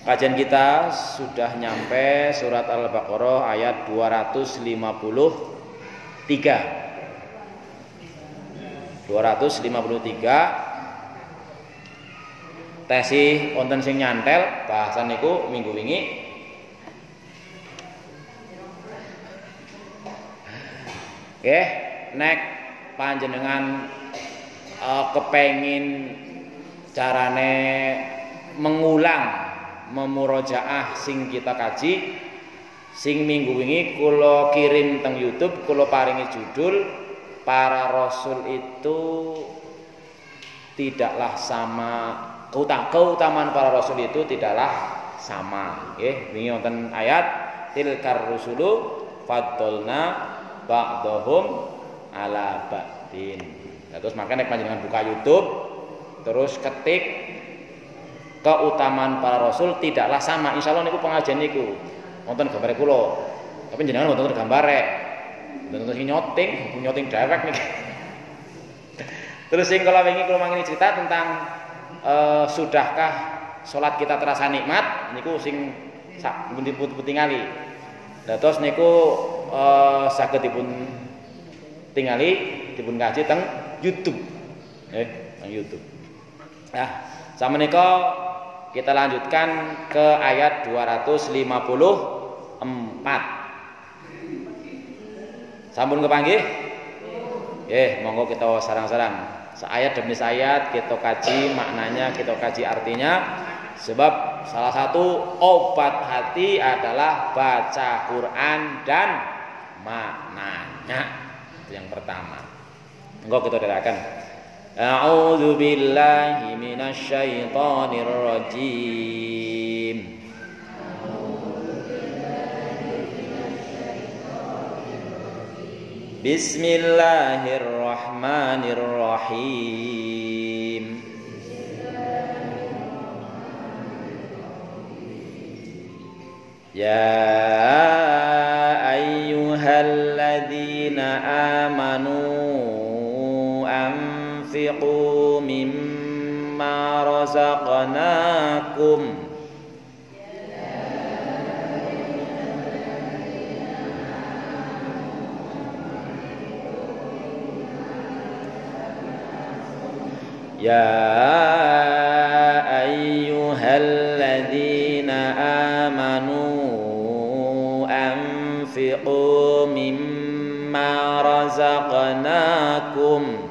Kajian kita sudah nyampe surat Al-Baqarah ayat 253. 253 tesi wonten sing nyantel bahasan niku minggu wingi. Nek panjenengan kepengin carane mengulang memurojaah sing kita kaji sing minggu wingi kula kirim teng YouTube, kula paringi judul para rasul itu tidaklah sama, keutamaan para rasul itu tidaklah sama. Nggih, wingi wonten ayat tilkar rusulu faddalna ba'dahum ala ba'din. Terus makanya panjenengan buka YouTube terus ketik keutamaan para rasul tidaklah sama. Insyaallah niku pengajian niku wonten gambare kula. Tapi jenengan wonten gambare. Wonten sing nyoting dewek niki. Terus sing kula wingi kula mangini cerita tentang sudahkah salat kita terasa nikmat niku sing sak pun tingali. Terus niku saged dipun tingali dipun kaji teng YouTube. Teng YouTube. Nah, sameneika kita lanjutkan ke ayat 254. Sampun kepanggih? Monggo kita sarang-sarang. Seayat demi ayat kita kaji maknanya, kita kaji artinya. Sebab salah satu obat hati adalah baca Quran dan maknanya. Itu yang pertama. Monggo kita dengarkan. A'udzu billahi minasy syaithanir rajim. Bismillahirrahmanirrahim. Ya ayyuhalladzina amanu anfiqu mimma razaqnakum Ya ayyuhalladzina amanu anfiqu mimma razaqnakum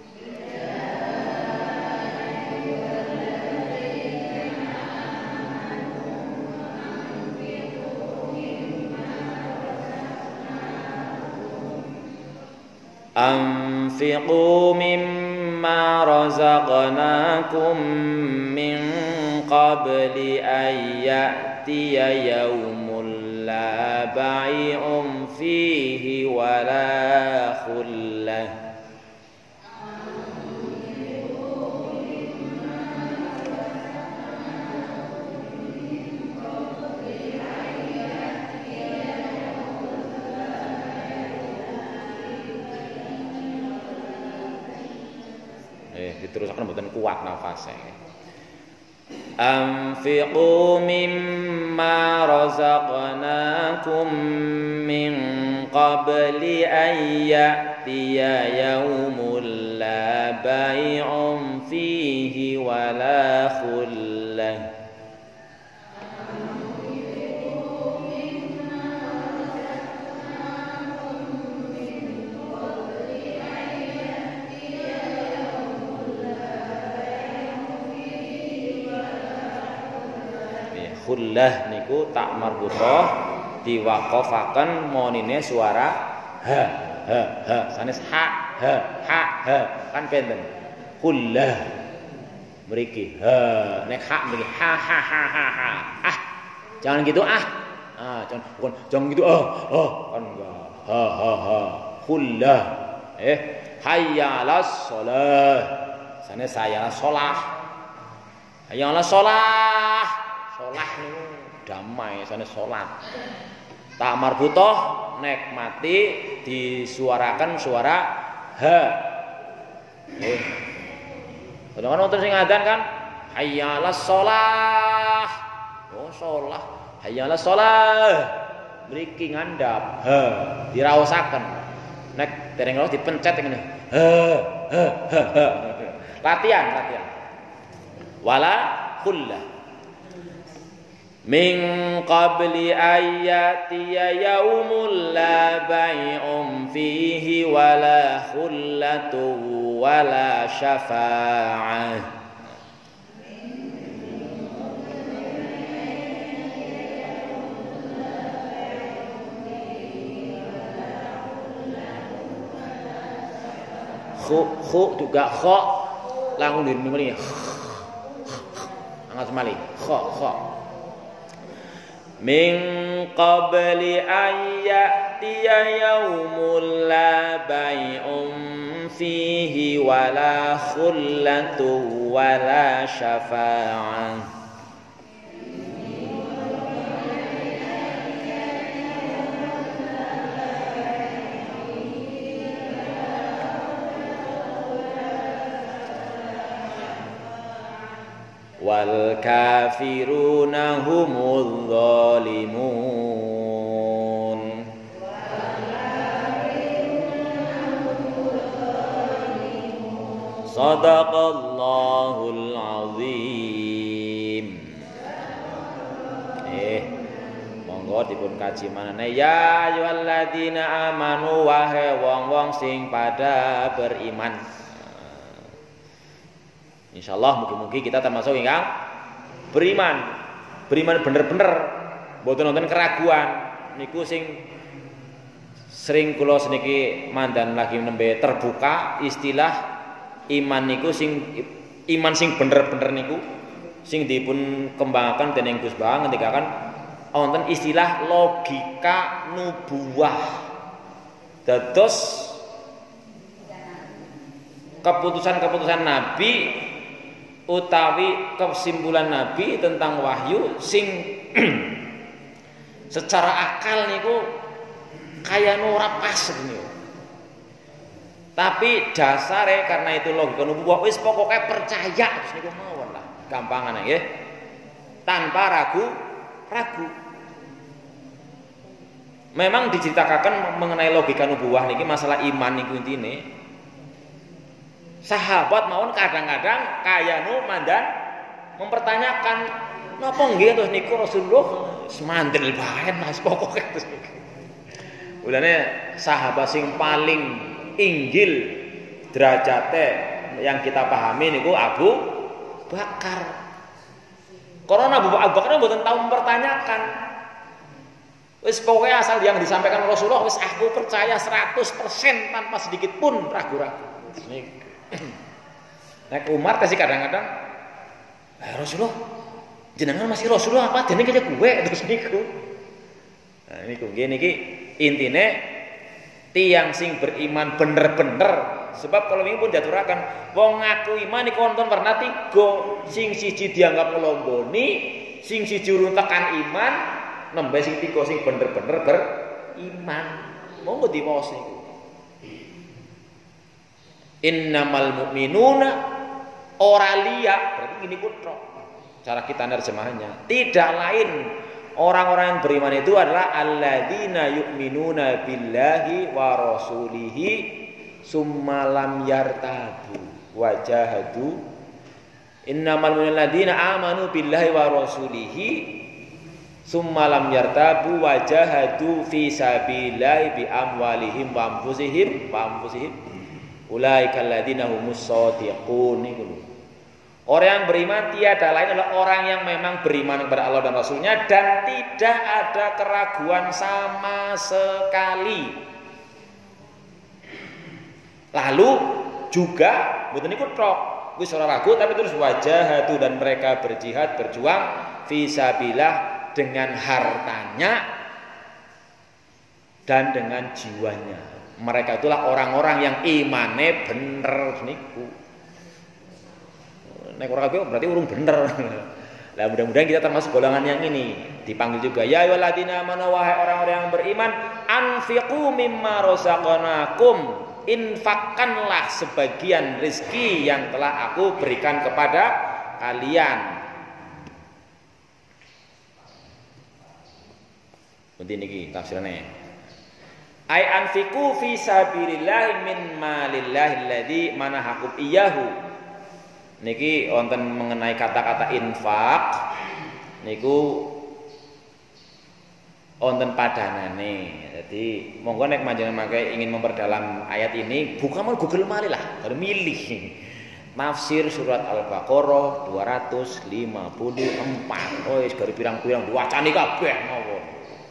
Anfiqu mimma razaqnakum min qabli an ya'tiya yawmun la bai'un fihi wala khullah. Diterusaken mboten kuat nafase. Anfiqu mimma razaqnakum min qabli an ya'tiya yawmun la bai'un fihi wala khullah. Khullah niku tak marbutah diwaqafaken monine suara ha sanes ha kan benten khullah mriki nek ha mriki ha jangan gitu jangan gitu kan enggak khullah hayya 'alas shalah sanes saya shalah hayya 'alas shalah sholat niku damai sane sholat. Tak marbutoh nek mati disuarakan suara ha. Kadang-kadang wonten sing adzan kan hayya 'alas shalah. Oh shalah hayya 'alas shalah mriki ngandhap diraosaken nek dereng ora dipencet ngene latihan wala khullah min qabli ayatiya yaumul la bai'um fihi wala khullatu wala syafa'ah. Khu juga kho langsung dimulai angkat semali kho min qabli ayyatiya yaumul la bai'um fihi wala khullatu wala syafa'ah. Wal kafiruna humudz zalimun. Shadaqallahul azim. Monggo dipun kaji manane ya ayyuhalladzina amanu wahai wong-wong sing pada beriman. Insyaallah mugi-mugi kita termasuk ingkang beriman bener-bener mboten wonten keraguan niku sing sering kula seniki mandan lagi nembe terbuka istilah iman niku iman sing bener-bener niku sing dipun kembangaken dening Gus Bang ngendikaken wonten istilah logika nubuwah. Dados keputusan-keputusan Nabi utawi kesimpulan Nabi tentang wahyu sing secara akal niku kayane ora pas niku. Tapi dasare karena itu logika nubuwah wis pokoke percaya terus niku mawon lah. Gampangane nggih. Tanpa ragu. Memang diceritakan mengenai logika nubuwah niki masalah iman niku intine. Sahabat mawon kadang-kadang kayanu mandan mempertanyakan napa nggih terus niku Rasulullah semandel bae Mas pokoke terus niku. Mulane sahabat sing paling inggil derajate yang kita pahami niku Abu Bakar. Karena Abu Bakar mboten tahu mempertanyakan. Wis pokoke asal yang disampaikan Rasulullah wis aku percaya 100% tanpa sedikit pun ragu-ragu. Niku. Nek Umar teh kadang-kadang Rasulullah jenengan masih Rasulullah apa dene kaya gue terus niku. Nah niku nggih niki intine tiyang sing beriman bener-bener sebab kalau wingi pun diaturaken wong ngaku iman niku wonten warna 3 sing siji dianggap ngelomboni sing siji urung tekan iman nembe sing 3 sing bener-bener beriman monggo diwaos niku. Innamal mu'minuna ora liya berarti gini putra cara kita nerjemahannya tidak lain orang-orang yang beriman itu adalah alladzina yu'minuna billahi wa rasulihi summa lam yartabu wajahadu. Innamal mu'minuna alladzina amanu billahi wa rasulihi summa lam yartabu wajahadu fi sabilillahi bi amwalihim wa anfusihim ulaikal ladzina humus shadiqun niku. Orang yang beriman tiada lain adalah orang yang memang beriman kepada Allah dan Rasulnya dan tidak ada keraguan sama sekali. Lalu juga mboten niku tok wis ora ragu tapi terus wajahatu dan mereka berjihad berjuang fisabilillah dengan hartanya dan dengan jiwanya. Mereka itulah orang-orang yang imane bener niku. Nek ora kabeh berarti urung bener. Lah mudah-mudahan kita termasuk golongan yang ini. Dipanggil juga ya ayyuhalladzina amanu wahai orang-orang yang beriman anfiqu mimma razaqnakum infakkanlah sebagian rezeki yang telah aku berikan kepada kalian. Bunti niki tafsirane. Ai anfiqu fi sabilillah min malillahi alladzi manahakum iyyahu. Niki wonten mengenai kata-kata infak niku wonten padanane. Jadi monggo nek panjenengan mangke ingin memperdalam ayat ini, buka mau Google malih lah, baru milih. Tafsir surat Al-Baqarah 254. Oh, wis gari pirang-pirang diwacani kabeh mawon.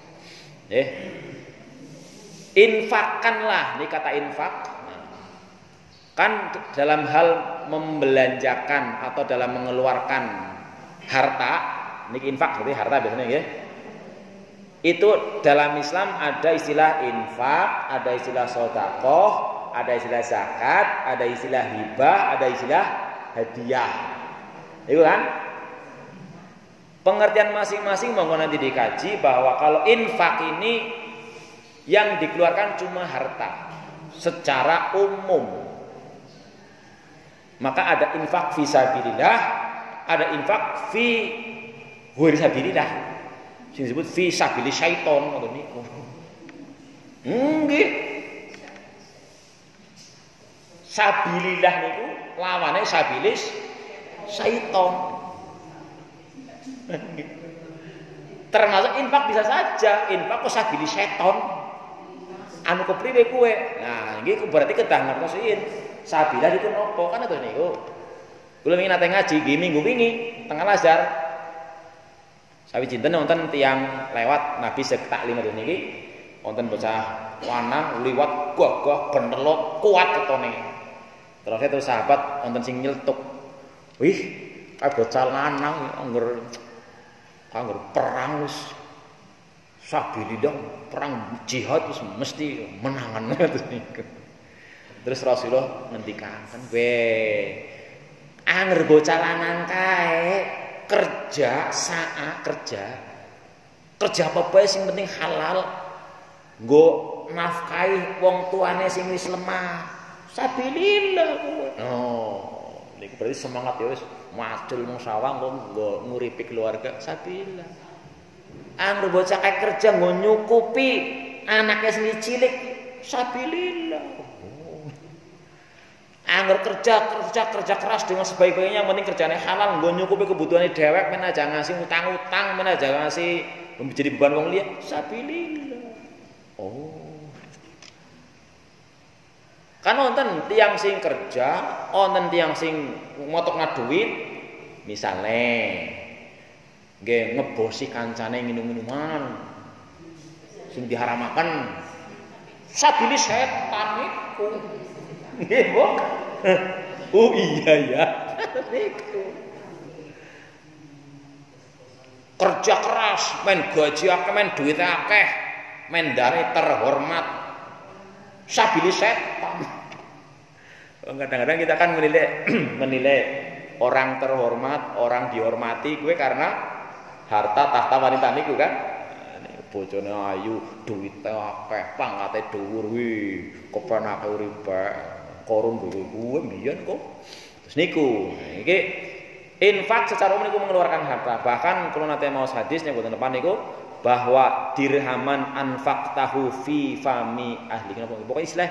Infakkanlah, ini kata infak. Kan dalam hal membelanjakan atau dalam mengeluarkan harta, ini infak berarti harta biasanya ya. Itu dalam Islam ada istilah infak, ada istilah sedekah, ada istilah zakat, ada istilah hibah, ada istilah hadiah. Itu kan? Pengertian masing-masing monggo nanti dikaji bahwa kalau infak ini yang dikeluarkan cuma harta secara umum. Maka ada infak fi sabilillah, ada infak fi ghairi sabilillah. Sing disebut fi sabili syaiton ngoten niku. Nggih. Sabilillah niku lawane sabilis syaiton. Termasuk infak bisa saja, infak kok sabili syaiton. Anu kepriwe kowe? Nah, iki berarti kedah ngertosin. Sabilah itu nopo kan itu niku. Kula wingi nate ngaji nggih minggu wingi tengah Lazar. Sawijinten wonten tiyang lewat Nabi sek taklim niki wonten bocah lanang liwat gagah benelot kuat ketone. Terus sahabat wonten sing nyeltuk. Wih, kae bocah lanang angger perang wis sabilillah, perang jihad wis mesti menangan terus niku. Terus Rasulullah ngendikaken, anger bocah lanang kae kerja apa bae sing penting halal. Nggo nafkahi wong tuane sing wis lemah. Sabilillah kowe. Oh, niku berarti semangat ya wis macul nang sawah nggo nguripi keluarga sabilillah. Anger bocah kae kerja nggo nyukupi anake sing cilik sabilillah. Angger kerja keras dengan sebaik-baiknya, yang penting kerjane halal, nggo nyukupi kebutuhane dhewek, men aja ngasih utang-utang, men aja ngasih menjadi beban wong liya, sabilillah. Oh. Kan wonten tiyang sing kerja, wonten tiyang sing motokna duit, misale nggih ngebosi kancane minum-minuman sing diharamaken. Sabilis setan iku. Nggih, Bu. Oh iya ya. Niku. Kerja keras, men gaji akeh, men duit akeh, men dare terhormat. Sabilis setan. Kadang-kadang kita kan menilai orang terhormat, orang dihormati kuwi karena harta tahta wanita niku kan. Bojone ayu, duwite akeh, pangkate dhuwur wi, kepenake uripe. Korun gue mbiyen kok. Terus niku, iki infak secara umum niku mengeluarkan harta. Bahkan kalau nate maos hadis yang boten depan niku bahwa dirhaman anfaqtahu fi fami ahli. Pokoknya istilah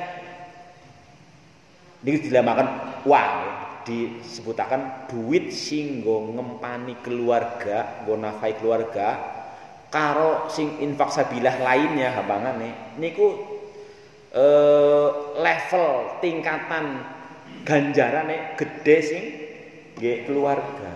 niku dilamakan uang, disebutaken duit sing nggo ngempani keluarga, nggo nafkahi keluarga karo sing infak sabilah lainnya hambangane niku level tingkatan ganjarane gede sing nggih keluarga.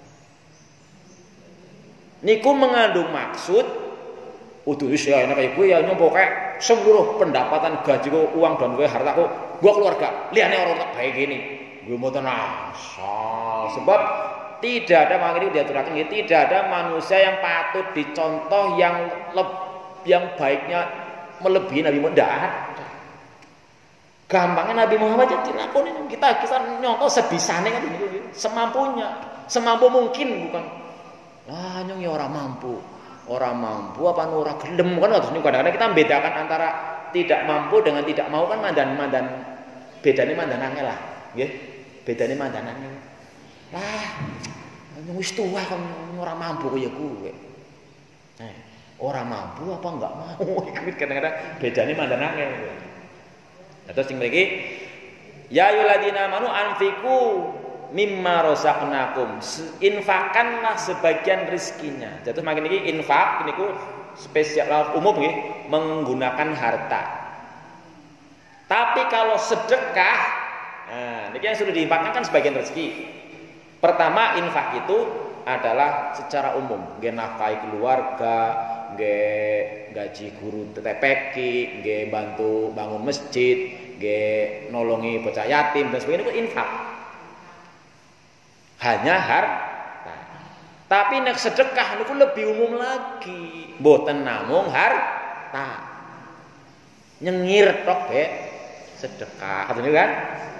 Niku mengandung maksud udah ya enak kaya gue ya nyompoke seluruh pendapatan gajiku, uang dan gue hartaku gue keluarga. Liyane orang tak baik gini. Gue mboten asal. Sebab tidak ada makanya diaturaken tidak ada manusia yang patut dicontoh yang baiknya melebihi Nabi Muhammad. Gampangnya Nabi Muhammad jadi lakoni kita nyontoh sebisane kan semampunya, semampu mungkin bukan. Wah, nyong ya ora mampu apa ora gelem kan terus kadang-kadang kita membedakan antara tidak mampu dengan tidak mau kan mandan bedane mandanane lah, nggih. Bedane mandanane. Lah, nyong wis tuwa kan ora mampu kaya kuwe. Orang mampu apa enggak mau? Kadang-kadang bedane mandanane. Nah, terus sing mriki ya ayyuhalladzina amanu anfiqu mimma razaqnakum. Infakkanlah sebagian rezekinya. Terus makin iki infak niku spesial umum nggih, menggunakan harta. Tapi kalau sedekah, nah niki yang sudah diinfakkan kan sebagian rezeki. Pertama, infak itu adalah secara umum, nggih nafkahi keluarga, nggih gaji guru TPK, nggih bantu bangun masjid, nggih nolongi bocah yatim dan sebagainya itu infak. Hanya harta. Tapi nek sedekah niku lebih umum lagi, mboten namung harta. Nyengir tok Dek, sedekah katanya kan.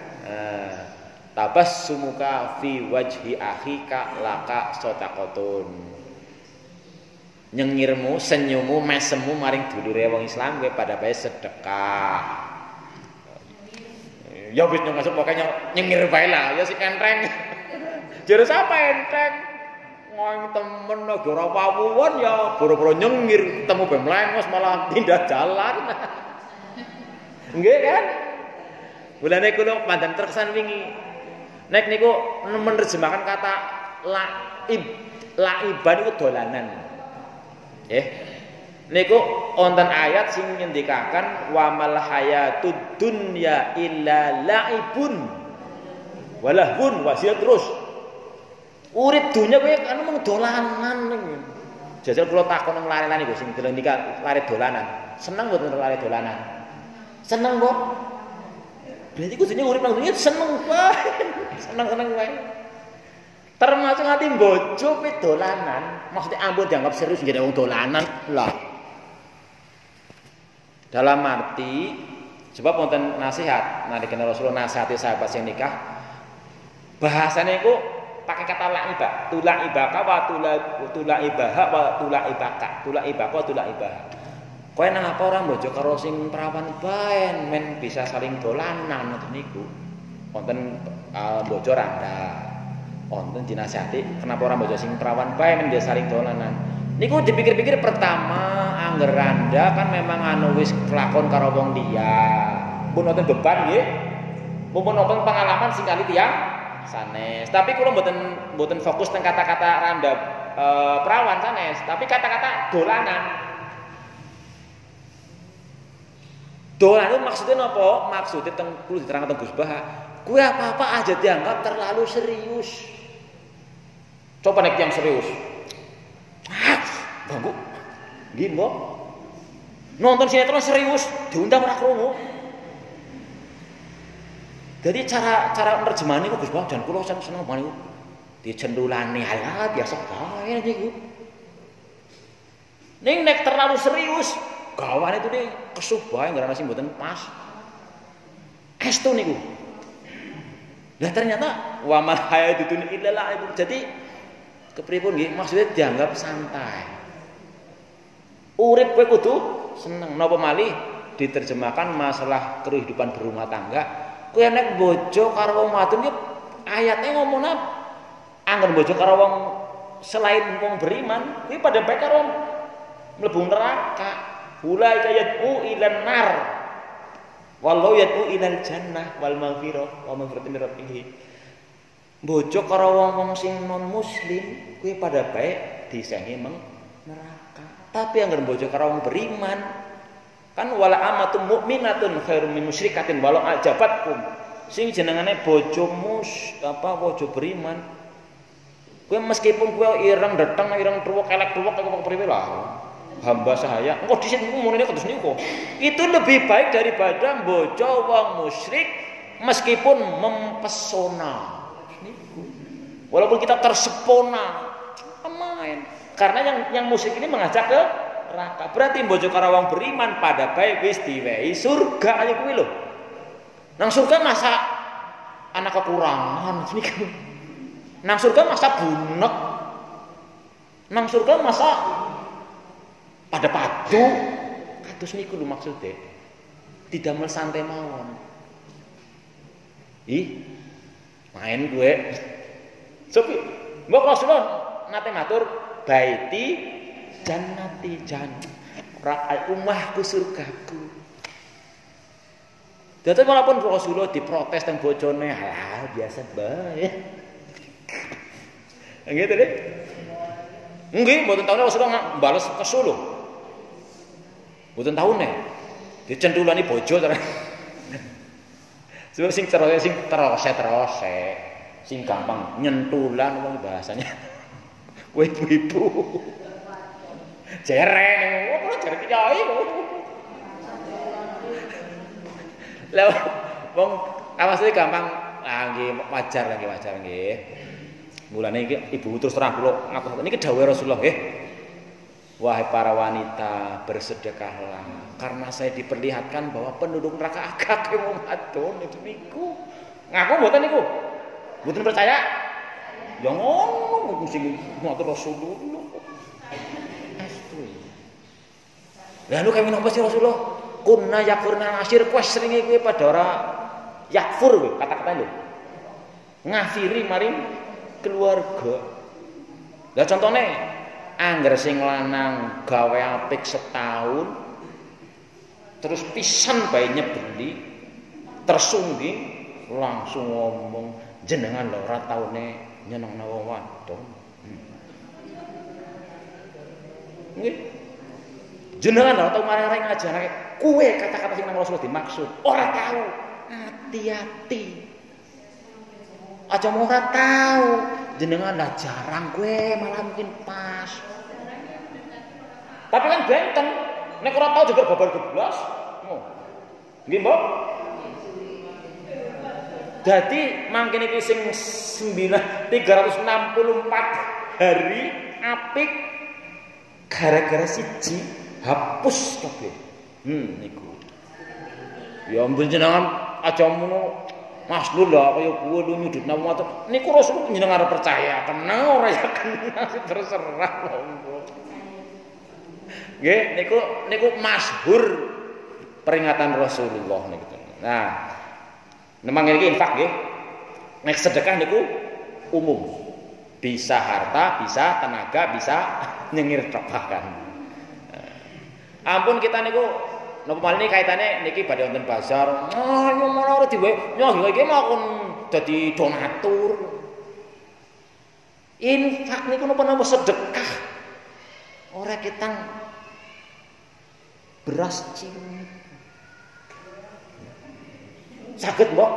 Tabassumuka fi wajhi akhika laka shadaqatun. Nyengirmu, senyummu, mesemu maring dulure wong Islam kowe pada bae sedekah. Ya wis ngasuk pokoknya nyengir bae lah, ya sik enteng. Jare sapa enteng? Wong temen ora ora pawuwon ya boro-boro nyengir, ketemu bae mlengos malah pindah jalan. Nggih kan? Mulane kula pandan terkesan wingi nek niku menerjemahkan kata laiban iku dolanan. Nggih. Niku wonten ayat sing ngendikaken wa mal hayatud dunya illa laibun walahun wasiat terus. Urip dunya kowe anu mung dolanan ning. Jajal kula takon nang lare-lare niku sing ngendika lare dolanan. Seneng mboten lare dolanan? Seneng kok. Berarti kudune urip nang dunya seneng wae. Seneng-seneng wae. Termasuk ati bojo pe dolanan, maksudnya ampun dianggap serius jadi wong dolanan lah. Dalam arti sebab wonten nasihat, nalika Rasulullah nasihati sahabat sing nikah, bahasane iku pakai kata laibah, tulaibaka wa tulaibaha wa tulaibaka, tulaibaka wa tulaibaha. Kowe nang apa ora bojo karo sing perawan bae men bisa saling dolanan ngoten niku. Wonten bojo randa. Wonten dinasihati kenapa orang bojo sing perawan bae men dia saling dolanan. Niku dipikir-pikir pertama angger randa kan memang anu wis kelakon karo wong liya. Pun wonten beban nggih. Mumpun wonten pengalaman sing kali tiyang sanes. Tapi kula mboten fokus teng kata-kata randa perawan sanes, tapi kata-kata dolanan. Dolanan itu maksudnya napa? Maksudnya teng kudu diterangkan teng Gus Bah. Kuwi apa-apa aja dianggap terlalu serius. Coba nek yang serius. Bangku. Nggih, Mbok. Nonton sinetron serius, diundang ora krungu. Jadi cara nerjemahan niku Gus Bah dan kula seneng banget niku. Dicendulani ala biasa bae niku. Ning nek terlalu serius, gawane itu nih kesuh bae ngarana sing mboten pas. Estu niku. Lah ternyata wa mal hayatud illa la'ib. Jadi kepripun nggih maksudnya dianggap santai. Urip kowe kudu seneng napa malih diterjemahkan masalah kehidupan berumah tangga. Kowe nek bojo karo wong wadon ki ayatnya ngomong apa? Angger bojo karo wong selain wong beriman, kuwi pada bae karo mlebu neraka. Ulaika yad'u ilan nar. Wallahu yad'u ilal jannah wal maghfirah wa maghfiratin min rabbih. Bojo karo wong-wong sing non muslim kuwi pada bae disengi neraka. Tapi angger bojo karo wong beriman kan wala amatum mukminatun khairum min musyrikatin walau ajabatkum. Sing jenengane bojomu bojo beriman. Kuwi meskipun kuwi ireng deteng ireng tuwek elek tuwek kok priwe lah. Hamba sahaya, engko dhisik ngomongine kados niku. Itu lebih baik daripada bojo wong musyrik meskipun mempesona. Niku. Walaupun kita tersepona, main. Karena yang musyrik ini mengajak ke neraka. Berarti bojo karo wong beriman pada bae wis diwehi surga aja kuwi lho. Nang surga masa anak kekurangan niku. Nang surga masa bunek. Nang surga masa pada padu kados niku lho maksude. Didamel santai mawon. Ih, main gue. Sopi, mbok Rasulullah nate matur baiti jannati umahku surgaku. Dadi walaupun Rasulullah diprotes teng bojone, biasa bae. Nggih deh. Nggih, mboten taune Rasulullah bales kesel lho. Mboten taune. Dicentulani bojo terus. Sing terose, sing gampang nyentulan wong bahasanya. Kowe ibu-ibu. Jeren, kok jare kiai kok. Lah wong awasane gampang, nggih wajar nggih. Mulane iki ibu terus terang kula ngatur niki dawuh Rasulullah nggih. Wahai para wanita, bersedekahlah karena saya diperlihatkan bahwa penduduk neraka akeh wong wadon niku. Ngaku mboten niku? Mboten percaya? Ya ngono sing ngatur Rasulullah. Astri. Lah lu kaya menapa sih Rasulullah? Kunna yakurna asyir kuwi seringe kuwi pada ora yakfur kuwi kata-kata lho. Ngafiri maring keluarga. Lah contone angger sing lanang gawe apik setahun terus pisan bae nyebeli tersungging langsung ngomong jenengan lho ora taune nyenengna wong wadon. Nggih. Jenengan lho tau marang ngajarake kuwe kata-kata sing nang Rasul dimaksud. Ora tahu. Hati-hati. Aja mau ora tahu. Jenengan lah jarang gue malah mungkin pas. Tapi kan benten. Nek ora tahu juga babar geblas. Nggih, Mbok? Dadi mangkene iki sing 364 hari apik gara-gara siji hapus kabeh. Niku. Ya ampun jenengan aja ngono Mas lho kaya kuwi lu nyudut nama niku Rasul jenengan percaya kena ora ya kena terserah lho. Nggih niku masyhur peringatan Rasulullah niku. Nah, memang iki infak nggih. Nek sedekah niku umum. Bisa harta, bisa tenaga, bisa nyengir bahkan. Ampun kita niku napa malih kaitane niki badhe wonten bazar. Yo malah ora diwe. Yo iki mau dadi donatur. Infak niku napa sedekah. Ora ketang beras cilik. Saged, Mbok?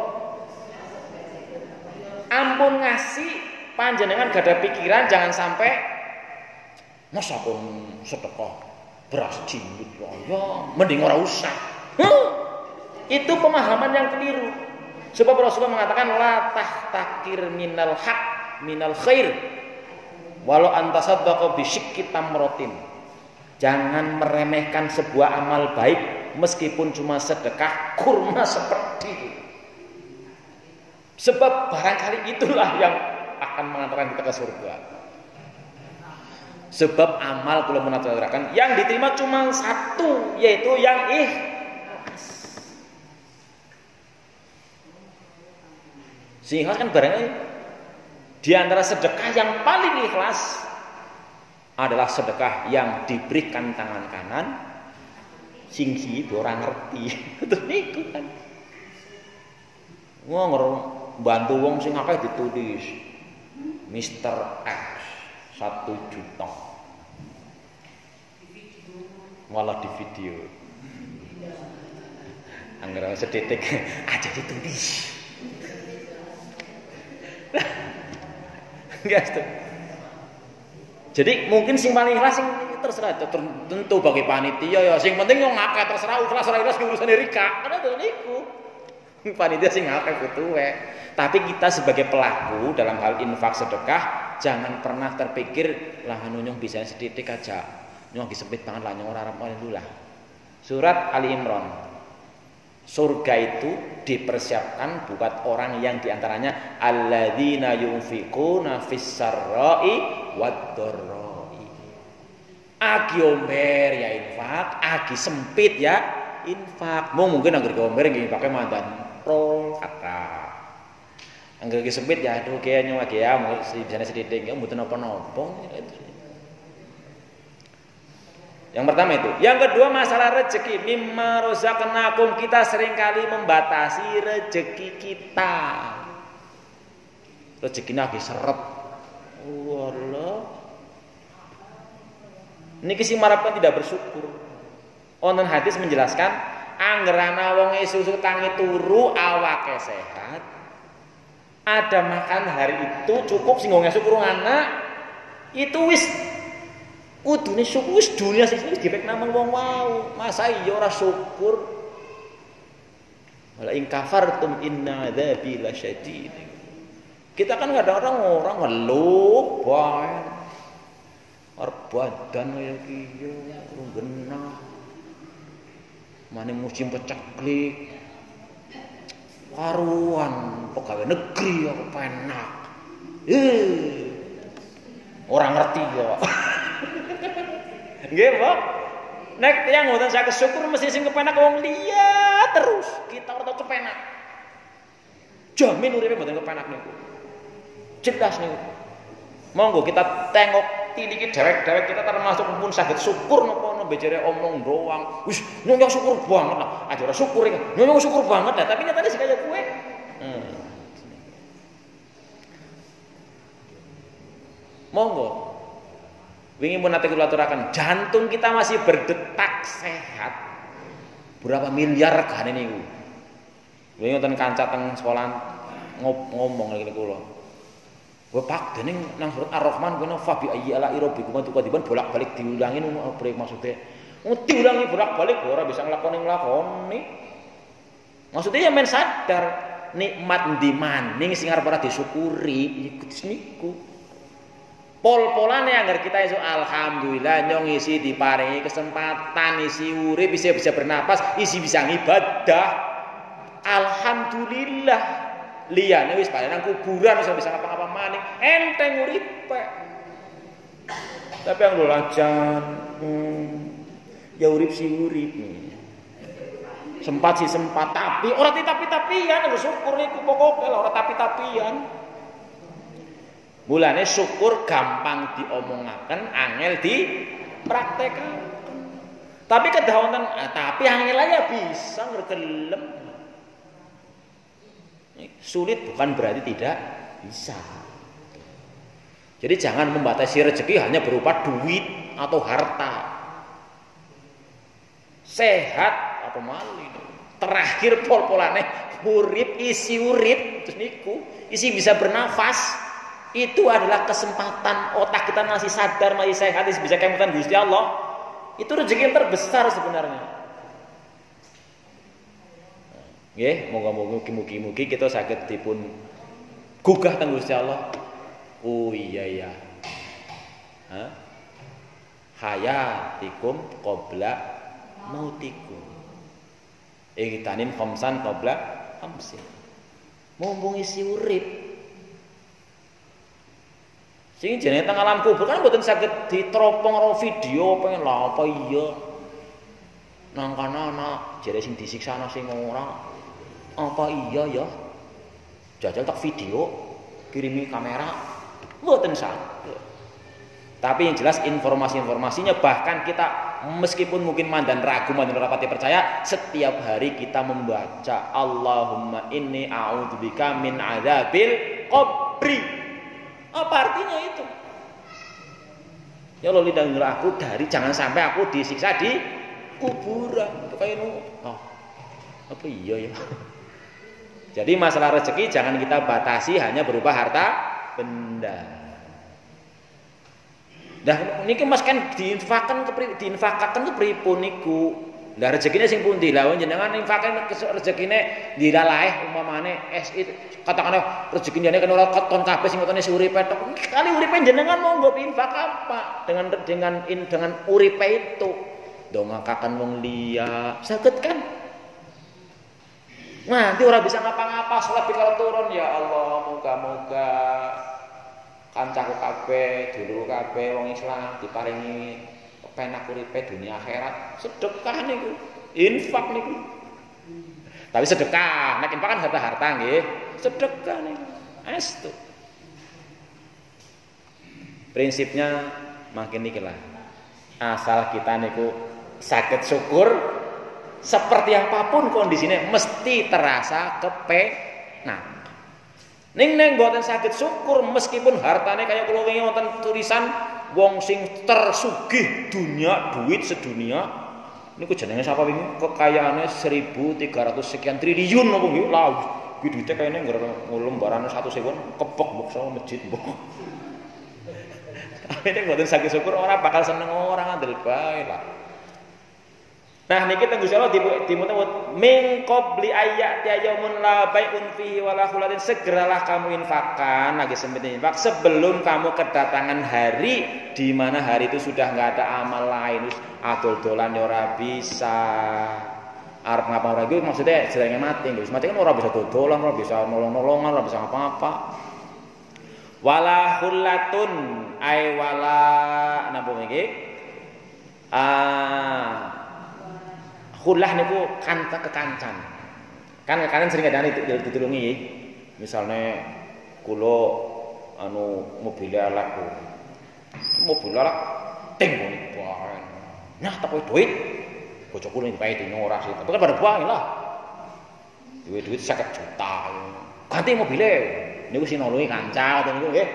Ampun ngasih panjenengan gada pikiran jangan sampai masa kon sedekah beras cilik ya mending ora usah. Itu pemahaman yang keliru. Sebab Rasulullah mengatakan la tahtakir minal haq minal khair walau antasaddaqa bi syikki tamratin. Jangan meremehkan sebuah amal baik meskipun cuma sedekah kurma seperti itu. Sebab barangkali itulah yang akan mengantarkan kita ke surga. Sebab amal kula menaturakan yang diterima cuma satu, yaitu yang ikhlas. Sehingga kan barangkali di antara sedekah yang paling ikhlas adalah sedekah yang diberikan tangan kanan sing ora ngerti. Terus niku kan. Wong bantu wong sing akeh ditulis Mr. X 1 juta. Malah di video. Angger sedetik aja ditulis. Enggak tuh. Jadi mungkin sing paling ikhlas sing terserah tentu bagi panitia ya sing penting yang akeh terserah ikhlas ora ikhlas urusane rika. Karena to niku. Panitia sing akeh kutuwe. Tapi kita sebagai pelaku dalam hal infak sedekah jangan pernah terpikir lah nyong bisa sedikit aja. Nyong disempit banget lah nyong ora arep lah. Surat Ali Imran. Surga itu dipersiapkan buat orang yang diantaranya alladzina yunfiquna fis-sarra'i wad-dharra'i. Agi omber ya infak, agi sempit ya infak. Mungkin anggar omber nggih pakai mandan pro kata. Anggar sempit ya aduh kayaknya lagi ya bisa sedikit ya mboten napa-napa. Yang pertama itu. Yang kedua masalah rezeki. Mimma razaqnakum, kita seringkali membatasi rezeki kita. Rezekinya lagi seret. Wallah. Niki sing marapkan tidak bersyukur. Wonten hadis menjelaskan anggerana wong susu tangi turu awake sehat. Ada makan hari itu cukup sing wong syukur anak. Itu wis kudune syukur wis dunia sing wis dipek nang wong wau. Masa iya ora syukur? Wala in kafartum inna adzabi lasyadid. Kita kan kadang-kadang orang ngeluh bae. Arep badan kaya kiyo, urung genah. Mane musim peceklik. Karuan pegawai negeri aku penak. Orang ngerti kok. Nggih, Pak. Nek tiyang mboten saged syukur mesti sing kepenak wong liya terus. Kita ora tau kepenak. Jamin uripe mboten kepenak niku. Jelas niku. Monggo kita tengok tiliki dewek-dewek kita termasuk pun saged syukur napa ono bejere omong doang. Wis nyong syukur banget lah. Aja ora syukur iki. Nyong syukur banget lah, tapi nyatane sing kaya kowe. Monggo. Wingi pun nate kula aturaken, jantung kita masih berdetak sehat. Berapa miliar regane niku. Wingi wonten kanca teng sekolah ngomong ngene kula. Wah Pak, dening nang surat Ar-Rahman kono fa bi ayyi ala rabbikum tukadiban bolak-balik diulangi ngono apa maksudnya? Diulangi bolak-balik ora bisa nglakoni. Maksudnya ya men sadar nikmat ndi maning sing arep ora disyukuri iku niku. Pol-polane agar kita iso alhamdulillah nyong isi diparingi kesempatan isi urip bisa bernapas, isi bisa ngibadah. Alhamdulillah. Liyane wis pada nang kuburan wis bisa ngapa-ngapa maning, enteng uripe. Tapi yang dolajan ya urip si urip. Sempat sih sempat, tapi ora tapi-tapian, syukur niku pokoke ora tapi-tapian. Mulane syukur gampang diomongaken, angel dipraktekkan. Tapi kedah wonten tapi angel aja bisa ngergelem. Sulit bukan berarti tidak bisa. Jadi jangan membatasi rezeki hanya berupa duit atau harta. Sehat apa malih. Terakhir pol-polane urip isi urip terus niku isi bisa bernafas. Itu adalah kesempatan otak kita masih sadar, masih sehat, bisa kemutan Gusti Allah. Itu rezeki yang terbesar sebenarnya. Nggih, moga-moga mugi-mugi kita saged dipun gugah teng Gusti Allah. Oh iya ya. Hayatikum qabla mautikum. Igtanim khamsan qabla khamsin. Mumpung isi urip. Sing jenenge teng alam kubur kan mboten saged ditropong karo video pengen lha apa iya. Nang kana ana jere sing disiksa ana sing ora. Apa iya ya? Jajal tak video, kirimi kamera, mboten saged. Tapi yang jelas informasi-informasinya bahkan kita meskipun mungkin mandan ragu, mandan rapati percaya, setiap hari kita membaca Allahumma inni a'udzubika min adzabil qabri. Apa artinya itu? Ya Allah lindungilah aku dari jangan sampai aku disiksa di kuburan. Itu kayak apa iya ya? Jadi masalah rezeki jangan kita batasi hanya berupa harta benda. Dah niki Mas kan diinfakkan ke pripun niku. Lah rezekine sing pundi? Lah jenengan infakkan rezekine dilalaeh umpamane katakanlah rezekine kan ora keton kabeh sing ngotone uripe tok. Kali uripe jenengan monggo infak apa? Dengan uripe itu. Dongakaken wong liya. Saged kan? Nanti orang bisa ngapa-ngapa sholat kalau turun ya Allah moga-moga kancaku kabeh dulur kabeh wong Islam diparingi penak uripe dunia akhirat sedekah niku infak niku tapi sedekah nek infak kan harta-harta nggih sedekah niku estu prinsipnya makin niki lah Asal kita niku saged syukur seperti apapun kondisinya mesti terasa kepenak. Ning mboten saged syukur meskipun hartane kaya kula wingi wonten tulisan wong sing tersugih dunia duit sedunia niku jenenge sapa wingi kekayaane 1.300 sekian triliun napa nggih lha kuwi duite kayane lembarane 100.000 kepek mbok sama masjid mbok. Tapi nek mboten saged syukur ora bakal seneng orang ngandel bae lah. Nah niki teng Gusti Allah dimutut min qabli ayati yaumun la bai'un fihi wala khulatin, segeralah kamu infakkan lagi sempetin infak sebelum kamu kedatangan hari di mana hari itu sudah enggak ada amal lain, terus adol-dolan ya ora bisa. Arep ngapa ora iku maksudnya jenenge mati, wis mati kan ora bisa dodolan, ora bisa nolong-nolongan, ora bisa apa-apa. Wala khullatun ay wala napa iki? Khullah niku kekancan. Kan kalian sering kadang ditulungi. Misalnya kula mobil elek. Mobil elek tenggon bae. Nah, tak duit. Bocah kula iki bae dino ora sih. Tapi kan pada buang lah. Duit 50 juta. Ganti mobile. Niku sing nulungi kanca ngoten niku nggih.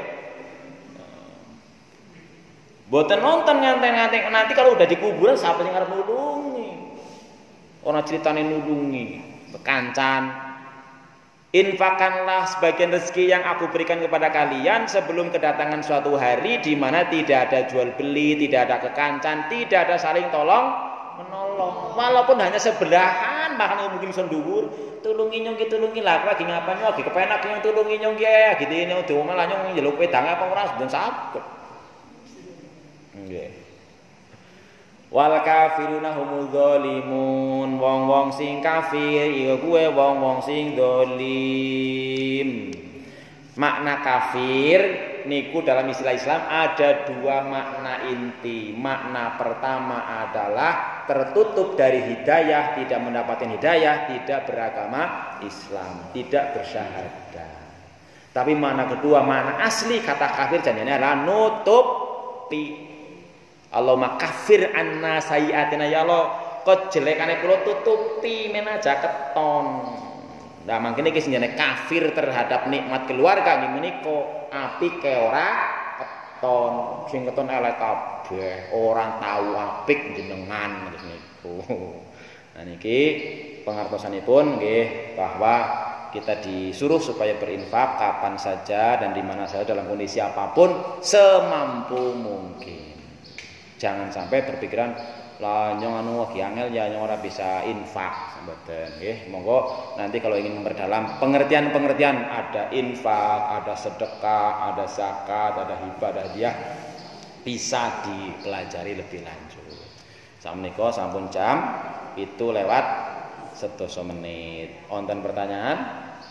Mboten nonton nganten-nganten nanti kalau udah di kuburan siapa sing arep nulungi? Orang ceritane nulungi kancan. Infakkanlah sebagian rezeki yang aku berikan kepada kalian sebelum kedatangan suatu hari di mana tidak ada jual beli, tidak ada kekancan, tidak ada saling tolong menolong. Walaupun hanya sebelahan, bahkan mungkin senduwur, tulungi nyong ki tulungi lah, lagi ngapain lagi kepenak yang tulungi nyong ki gitu ini udah malah nyong njeluk wedang apa ora ben saged. Nggih. Wal kafiruna humul zalimun, wong-wong sing kafir iku kuwe wong-wong sing zalim. Makna kafir niku dalam istilah Islam ada dua makna inti. Makna pertama adalah tertutup dari hidayah, tidak mendapatkan hidayah, tidak beragama Islam, tidak bersyahadat. Tapi makna kedua, makna asli kata kafir jadinya adalah nutupi. Allahumma kafir anna sayyiatina, ya Allah kejelekane kula tutupi men aja keton. Nah mangkene iki jenenge kafir terhadap nikmat keluarga nggih menika apike ora keton, sing keton elek kabeh, ora tau apik jenengan niku. Nah niki pengertosanipun nggih bahwa kita disuruh supaya berinfak kapan saja dan di mana saja dalam kondisi apapun semampu mungkin. Jangan sampai berpikiran lah nyong anu lagi angel ya nyong ora bisa infak mboten nggih. Monggo nanti kalau ingin memperdalam pengertian-pengertian ada infak, ada sedekah, ada zakat, ada hibah, ada hadiah bisa dipelajari lebih lanjut. Sakmenika sampun jam itu lewat 11 menit. Wonten pertanyaan?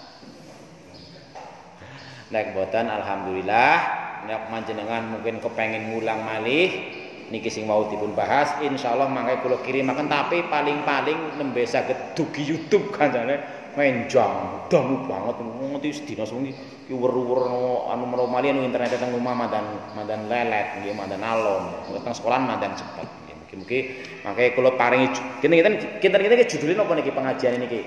Nek boten alhamdulillah, nek panjenengan mungkin kepengin ngulang malih niki sing mau dipun bahas insyaallah mangke kula kirimaken, tapi paling-paling nembe saged dugi YouTube kancane menjang dangu banget ngerti sedina sewengi ki weru-weru anu menawa anu internet teng rumah mandan lelet nggih mandan alon teng sekolahan mandan cepet nggih mugi-mugi mangke kula paringi kinten iki judule napa niki pengajian niki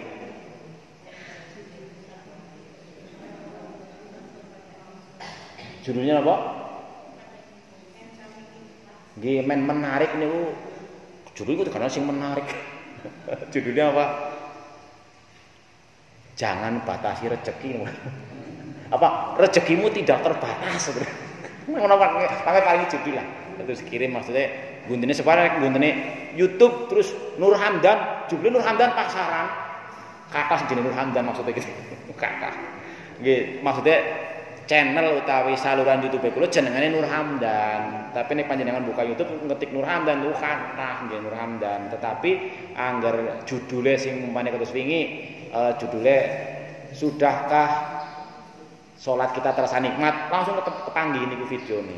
judulnya apa? Nggih men menarik niku. Judulnya itu karena sing menarik. Judulnya apa? Jangan batasi rezeki. Apa? Rezekimu tidak terbatas. Ngono pakai paling judul lah. Terus kirim maksudnya buntine separek buntine YouTube terus Nur Hamdan, judulnya Nur Hamdan pasaran. Kakak jenenge Nur Hamdan maksudnya gitu. Kakak. Nggih, maksudnya channel utawi saluran YouTube kula jenengane Nur Hamdan. Tapi nek panjenengan buka YouTube ngetik Nur Hamdan lu kathah nggih Nur Hamdan. Tetapi angger judule sing umpamane kados wingi judule sudahkah salat kita terasa nikmat, langsung kepanggih niku videone.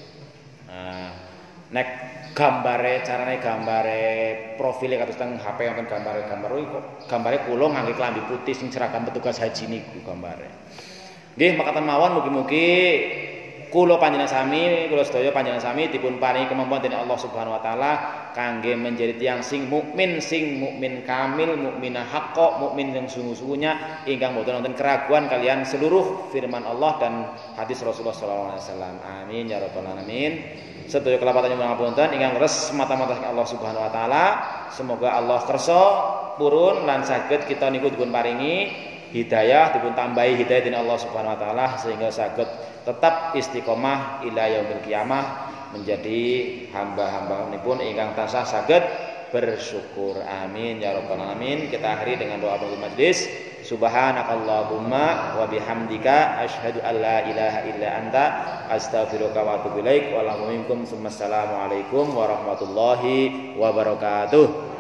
Nek gambare carane gambare profile kados teng HP wonten gambar kok gambare kula ngangge klambi putih sing seragam petugas haji niku gambare. Nggih, makatan mawon mugi-mugi kula panjenengan sami, kula sedaya panjenengan sami dipun paringi kemampuan dening Allah Subhanahu wa taala kangge menjadi tiyang sing mukmin kamil, mukminah haqqa, mukmin yang sungguh-sungguhnya ingkang boten wonten keraguan kalian seluruh firman Allah dan hadis Rasulullah sallallahu alaihi wasallam. Amin ya rabbal alamin. Sedaya kelapatan nyuwun ngapunten ingkang leres mata-mata Allah Subhanahu wa taala. Semoga Allah kersa purun lan saged kita niku dipun paringi hidayah, dipun tambahi hidayah dening Allah Subhanahu wa taala sehingga saged tetap istiqomah ila yaumil qiyamah menjadi hamba-hamba pun ingkang tansah saged bersyukur. Amin ya rabbal alamin. Kita akhiri dengan doa penutup majelis. Subhanakallahumma wa bihamdika asyhadu an la ilaha illa anta astaghfiruka wa atubu ilaik. Wassalamu alaikum warahmatullahi wabarakatuh.